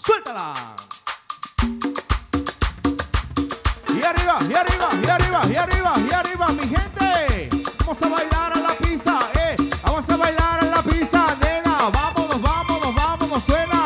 Suéltala. Y arriba, y arriba, y arriba, y arriba, y arriba, mi gente. Vamos a bailar a la pista, vamos a bailar a la pista, nena. Vámonos, vámonos, vámonos, suena.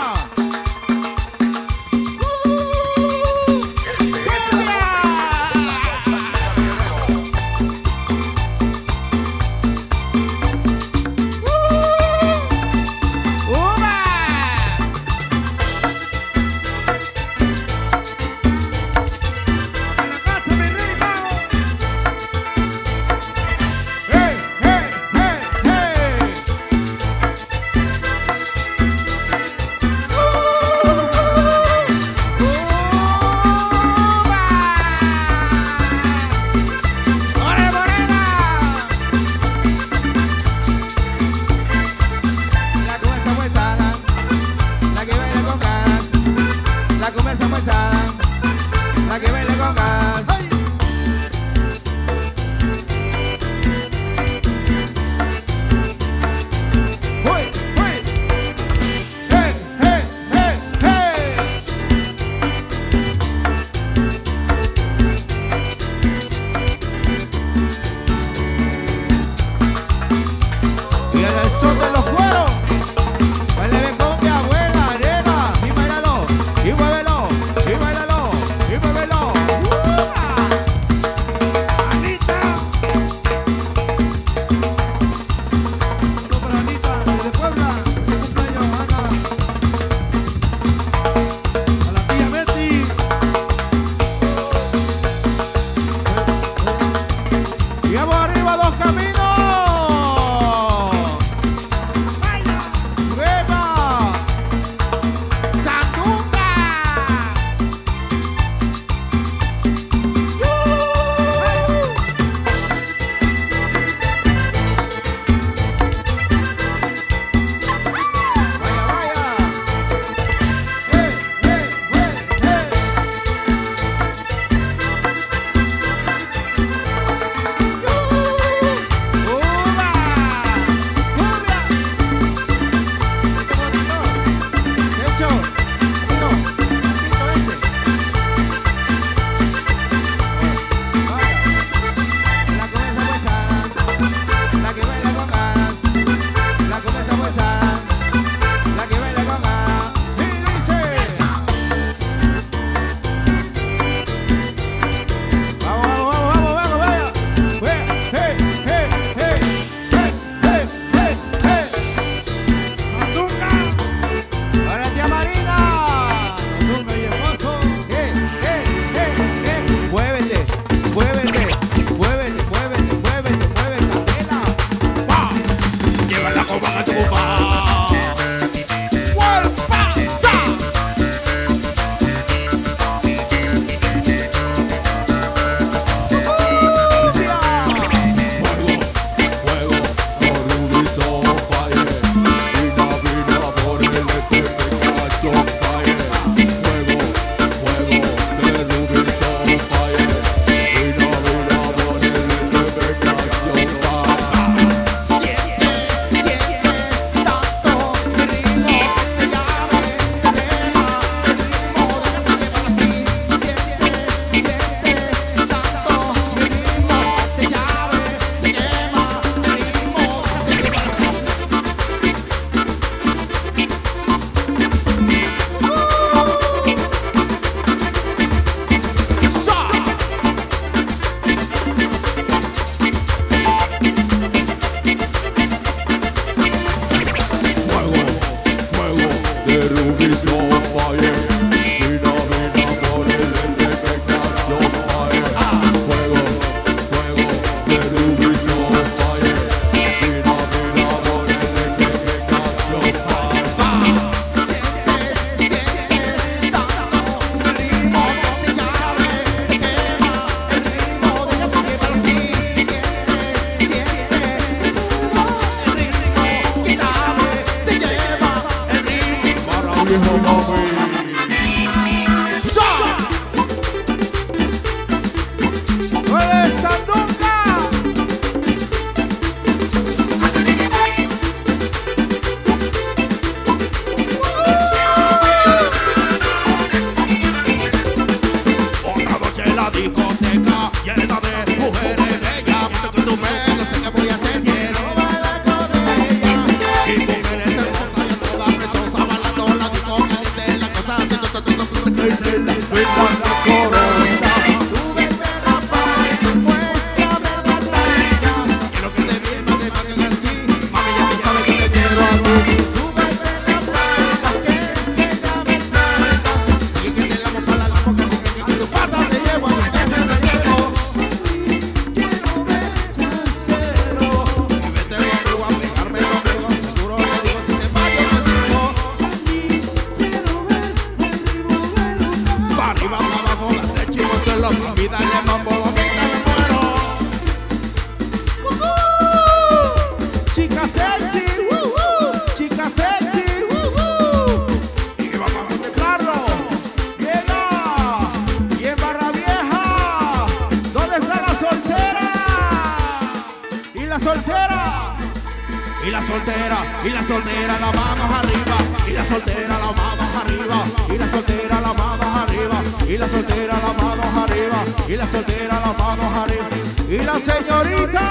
Y la soltera la manos arriba, y la soltera la manos arriba, y la soltera la manos arriba, y la soltera la manos arriba, y la soltera la manos arriba, y la señorita,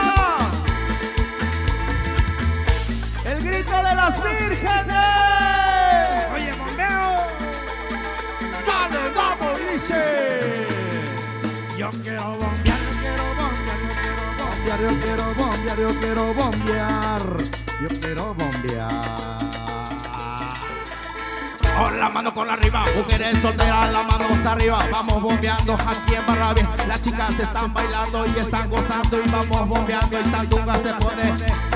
el grito de las vírgenes. Oye, bombeo. Dale, vamos, dice. Yo quiero bombear, yo quiero bombear, yo quiero bombear, yo quiero bombear. Yo quiero bombear. Con la mano con la arriba, mujeres solteras, las manos arriba. Vamos bombeando aquí en Barrabia. Las chicas están bailando y están gozando y vamos bombeando. Y Sandunga se pone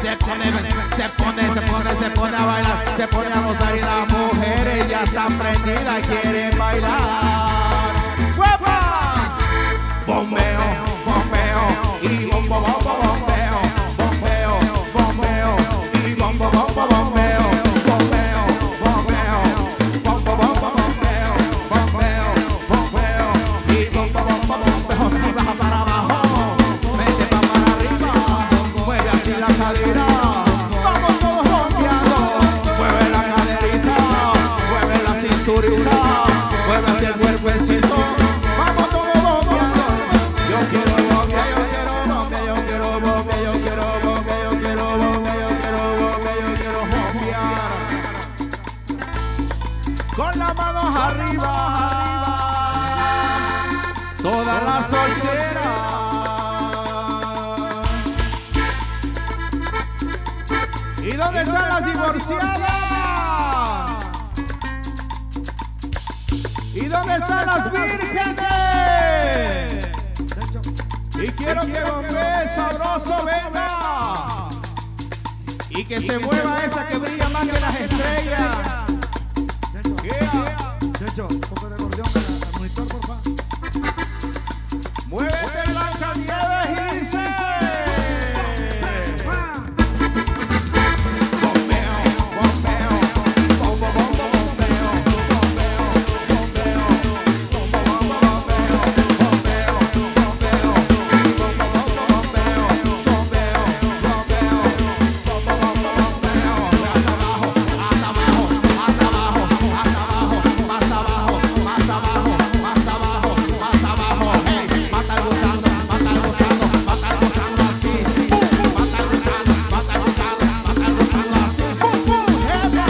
a bailar, se pone a gozar y las mujeres ya están prendidas, quieren bailar. ¡Huepa! Bombeo, bombeo y bombo, bombo, bombeo, bombeo, bombeo y bombo, bombo, bombeo, bombeo, bombeo, bombo, bombo, bombeo, bombeo, bombeo y bombo, bombo, bombeo. Si baja para abajo, vete para arriba, mueve así la cadera, vamos todos bombeando, mueve la caderita, mueve la cinturita, mueve así el cuerpecito, vamos todos bombeando. Yo quiero bombear, yo quiero bombear, yo quiero bombear, yo quiero bombear, yo quiero bombear, yo quiero bombear, yo quiero bombear. Con las manos arriba, todas las solteras. ¿Y dónde están las divorciadas? ¿Y dónde están las vírgenes? Y quiero que bombee sabroso, venga. Y que se mueva esa que brilla más que las estrellas. Checho, un poco de acordeón al monitor, por favor. Muévete, Blanca Nieves, y dice. Bombeo, bombeo, bombo, bombo, bombeo, bombeo, bombeo, bombo, bombo, bombeo, bombeo, bombeo, bombo, bombo, bombeo, bombeo, bombeo, bombo, bombo, bombeo. Hasta abajo, hasta abajo, hasta abajo, hasta abajo, más abajo, más abajo, más abajo, más abajo. Hey, mata el gusano, mata el gusano, mata el gusano así. Mata el gusano, mata el gusano, mata el gusano así. ¡Pum, pum! ¡Epa!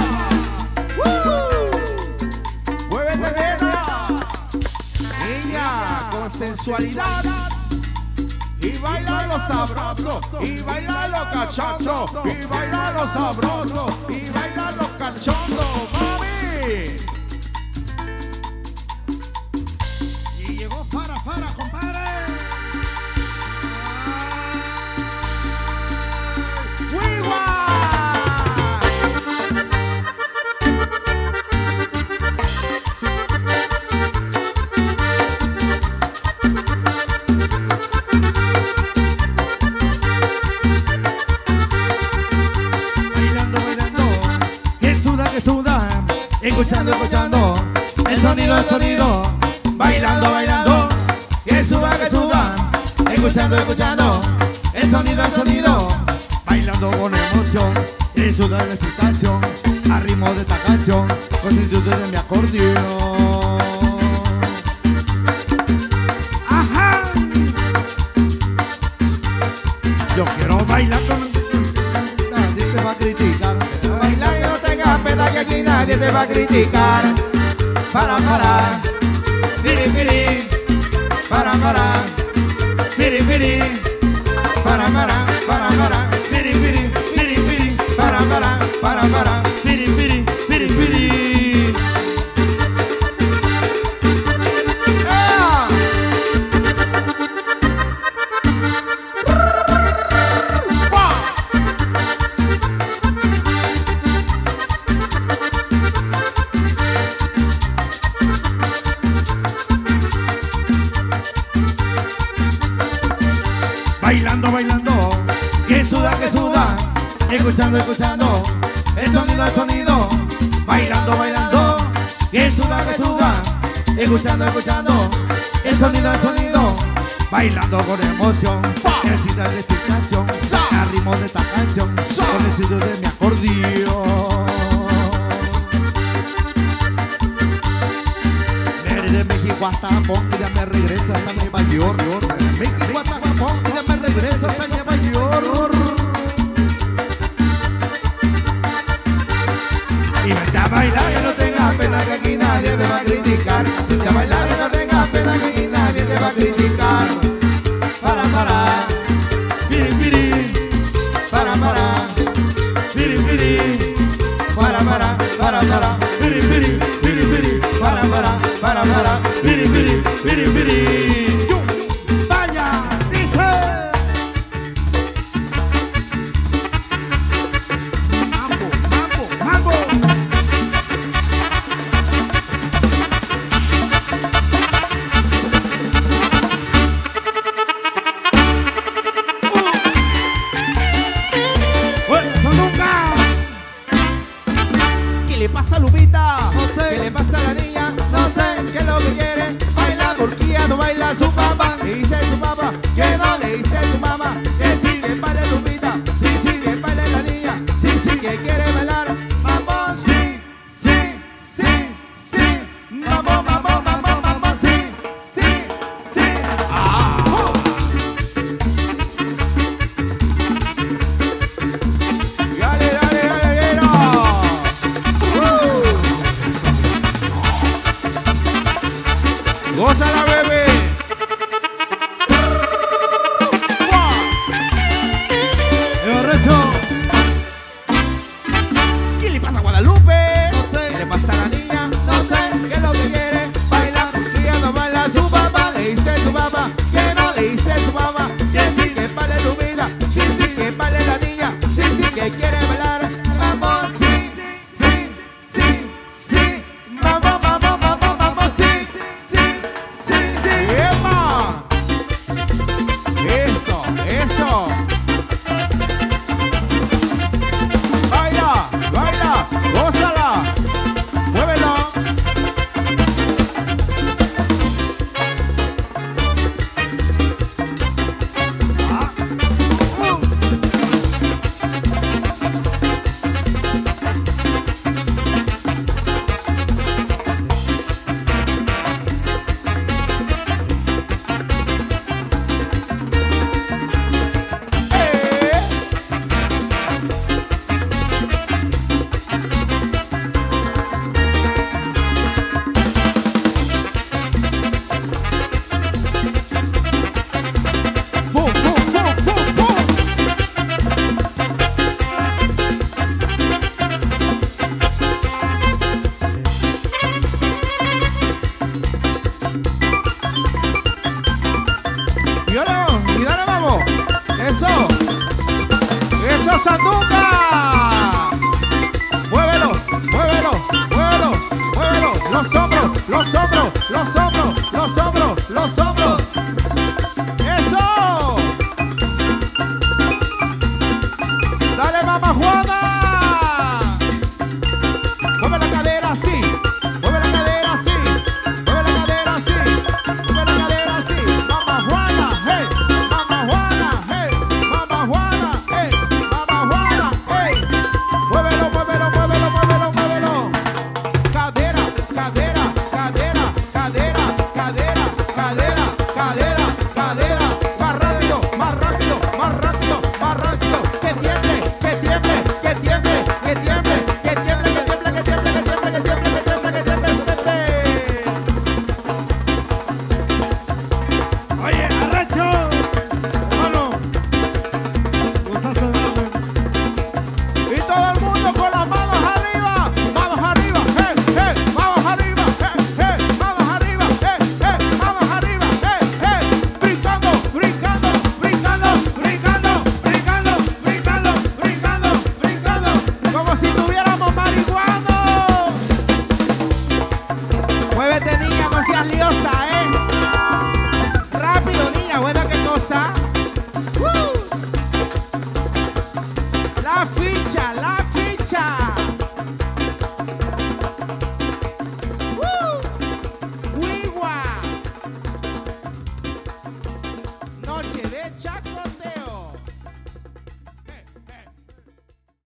¡Muévete, nena! Niña, con sensualidad. Y bailalo sabroso, y bailalo cachondo, y bailalo sabroso, y bailalo cachondo, mami. Y llegó Fara, compadre. ¡Wiwa! Bailando, bailando, que suda, escuchando, escuchando, el sonido, bailando, bailando, que suba, escuchando, escuchando, el sonido, bailando con emoción, el sudar la excitación, al ritmo de esta canción, con el sonido de mi acordeón. Ajá. Yo quiero bailar con nadie te va a criticar. Bailar y no tengas pena que aquí nadie te va a criticar. Para, piri, piri, para, piri, piri, para, piri, piri, piri, piri, para, piri, piri, piri, piri. Bailando, bailando, que suda, escuchando, escuchando, el sonido, bailando, bailando, que suda, escuchando, escuchando, el sonido, bailando con emoción, necesita de excitación, al ritmo de esta canción, con el sonido de mi acordeón. De México hasta Japón, ya me regresa hasta Nueva York. De México hasta Japón, ya me regresa hasta Nueva York. Y vete a bailar, que no tengas pena, que aquí nadie te va a criticar. Vete a bailar, que no tengas pena, que aquí nadie te va a criticar. Para, piri, piri, para, piri, piri, para, piri, piri, piri, piri, para, piri, piri, piri, piri. Vaya, dice. Mambo. ¿Qué le pasa a Lupita? No sé. ¿Qué le pasa a la niña? No sé. ¿Qué es lo que quiere? Baila porque ya no baila su papá. Le dice su papá que no, le dice su mamá que sí, que baile Lupita. Sí, que baile la niña. Sí, que quiere bailar. Vamos, sí. Vamos, sí. Ah. Dale. ¡Gózala, bebé! ¿Qué le pasa a Guadalupe? No sé. ¿Qué le pasa a la niña? No sé. ¿Qué es lo que quiere? Baila porque ya no baila su papá. Le dice su papá que no, le dice su mamá que sí, que baile Lupita. Sí, que baile la niña. Sí, que quiere bailar. Vamos, sí. Vamos, sí. ¡Epa! Eso. Baila, gózala, muévelo. Y dale, vamos. Eso, Sanduca. Muévelo. Los hombros. Eso. Dale, mamá Juana. Mueve la cadera así. Mueve la cadera así. Mamá Juana, hey. Mamá Juana, hey. liosa,